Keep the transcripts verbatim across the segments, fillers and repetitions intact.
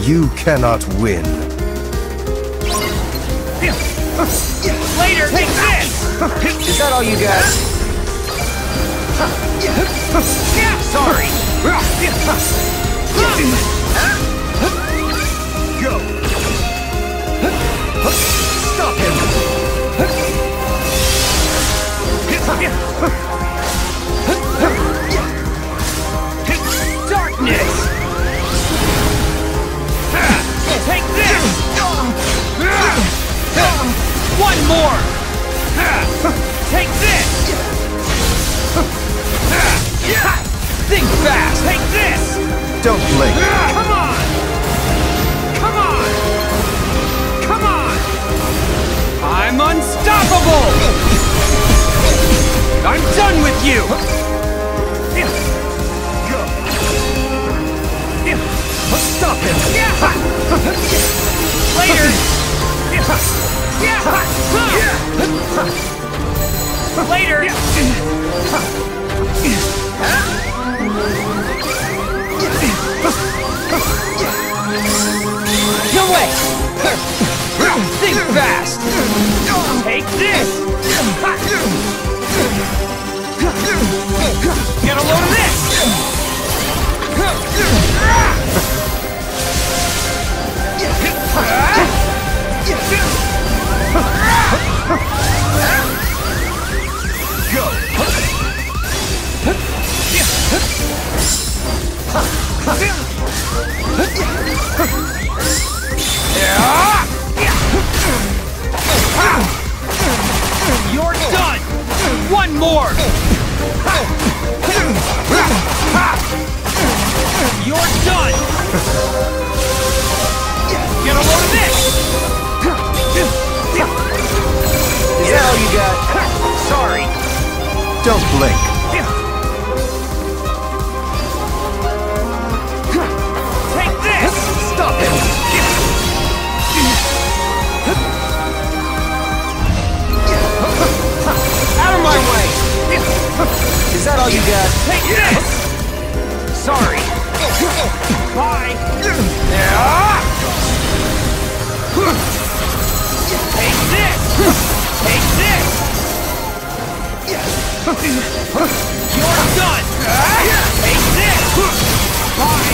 You cannot win. Later, take this! Is that all you got? Sorry! Go! Stop him! Darkness! Take this! One more! Take this! Think fast! Take this! Don't blink. Come on! Come on! Come on! I'm unstoppable! I'm done with you! Stop him! Later! Later! No way! Think fast! Take this! Get a load of this! Go! You're done! One more! You're done! Get a load of this! Is that all you got? Sorry! Don't blink. Take this! Stop him! Out of my way! Is that all you got? Take this! Sorry! Bye! Take this! Take this! You're done! Take this! Bye!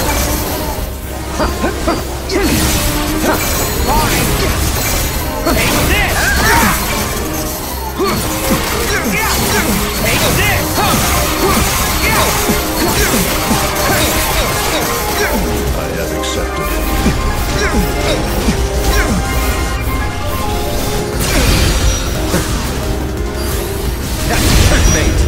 Bye! Take this! Take this! I have accepted. Checkmate!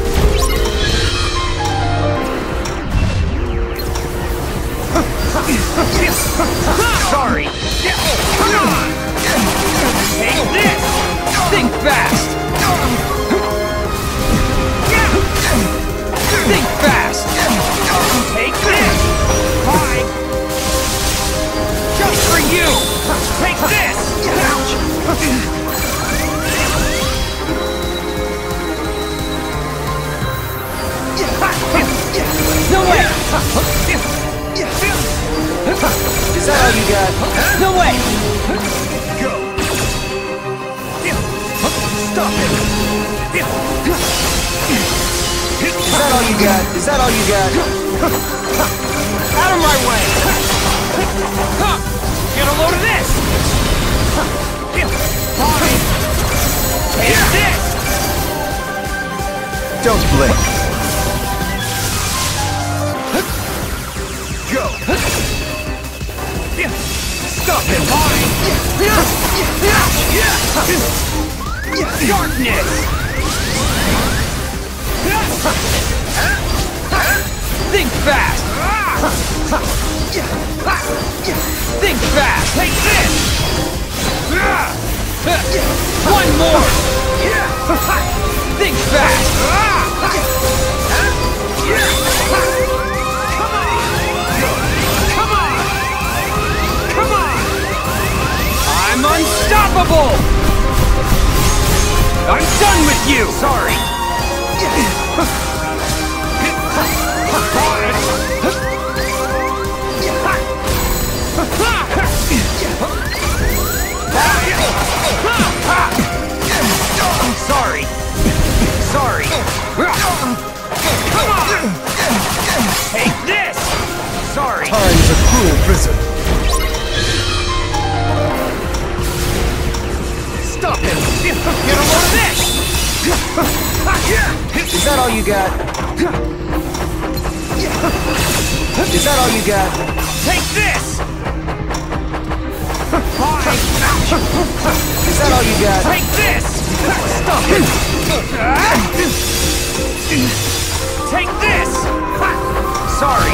Sorry! Come on! Take this! Think fast! Think fast! Take this! Bye! Just for you! Take this! No way! Is that all you got? No way! Go! Stop him! Is that all you got? Is that all you got? Out of my way! Get a load of this! Fine! Take this! Don't blink. Go! Stop him! Fine! Darkness! Think fast! Think fast! Take this! One more! Think fast! Come on! Come on! Come on! I'm unstoppable! I'm done with you! Sorry! Sorry. Sorry. Come on! Take this! Sorry. Time is a cruel prison. Stop it! Get a load of this! Is that all you got? Is that all you got? Take this! Fine! Is that all you got? Take this! Stop it! Take this! Sorry.